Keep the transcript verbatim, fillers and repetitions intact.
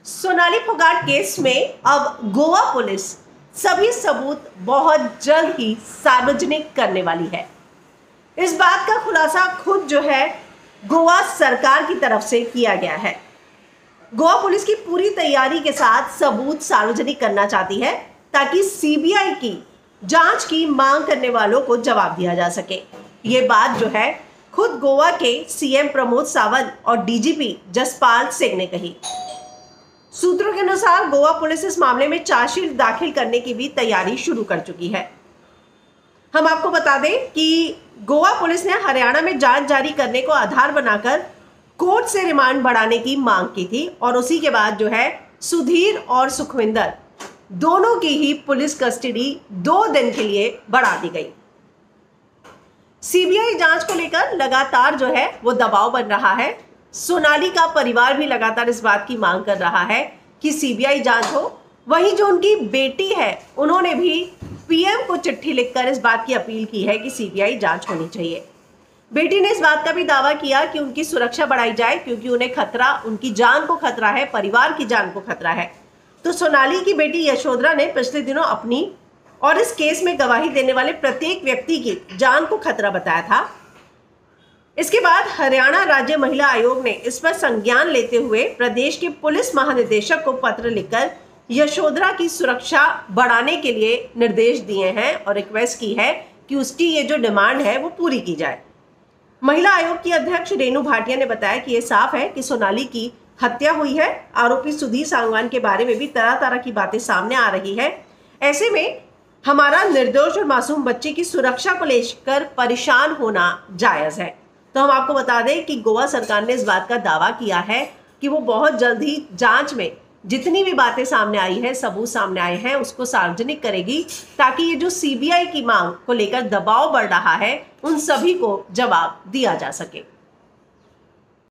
Sonali Phogat case में अब Goa police सभी सबूत बहुत जल्द ही सार्वजनिक करने वाली है। इस बात का खुलासा खुद जो है गोवा सरकार की तरफ से किया गया है। गोवा पुलिस की पूरी तैयारी के साथ सबूत सार्वजनिक करना चाहती है ताकि सीबीआई की जांच की मांग करने वालों को जवाब दिया जा सके। ये बात जो है खुद गोवा के सीएम प्रमोद सावंत और डीजीपी जसपाल सिंह ने कही। सूत्रों के अनुसार गोवा पुलिस इस मामले में चार्जशीट दाखिल करने की भी तैयारी शुरू कर चुकी है। हम आपको बता दें कि गोवा पुलिस ने हरियाणा में जांच जारी करने को आधार बनाकर कोर्ट से रिमांड बढ़ाने की मांग की थी और उसी के बाद जो है सुधीर और सुखविंदर दोनों की ही पुलिस कस्टडी दो दिन के लिए बढ़ा दी गई। सीबीआई जांच को लेकर लगातार जो है वो दबाव बन रहा है। सोनाली का परिवार भी लगातार इस बात की मांग कर रहा है कि सीबीआई जांच हो। वहीं जो उनकी बेटी है उन्होंने भी पीएम को चिट्ठी लिखकर इस बात की अपील की है कि सीबीआई जांच होनी चाहिए। बेटी ने इस बात का भी दावा किया कि उनकी सुरक्षा बढ़ाई जाए क्योंकि उन्हें खतरा, उनकी जान को खतरा है, परिवार की जान को खतरा है। तो सोनाली की बेटी यशोधरा ने पिछले दिनों अपनी और इस केस में गवाही देने वाले प्रत्येक व्यक्ति की जान को खतरा बताया था। इसके बाद हरियाणा राज्य महिला आयोग ने इस पर संज्ञान लेते हुए प्रदेश के पुलिस महानिदेशक को पत्र लिखकर यशोधरा की सुरक्षा बढ़ाने के लिए निर्देश दिए हैं और रिक्वेस्ट की है कि उसकी ये जो डिमांड है वो पूरी की जाए। महिला आयोग की अध्यक्ष रेणु भाटिया ने बताया कि ये साफ है कि सोनाली की हत्या हुई है। आरोपी सुधीर सांगवान के बारे में भी तरह तरह की बातें सामने आ रही है। ऐसे में हमारा निर्दोष और मासूम बच्चे की सुरक्षा को लेकर परेशान होना जायज है। तो हम आपको बता दें कि गोवा सरकार ने इस बात का दावा किया है कि वो बहुत जल्द ही जांच में जितनी भी बातें सामने आई है, सबूत सामने आए हैं, उसको सार्वजनिक करेगी ताकि ये जो सीबीआई की मांग को लेकर दबाव बढ़ रहा है उन सभी को जवाब दिया जा सके।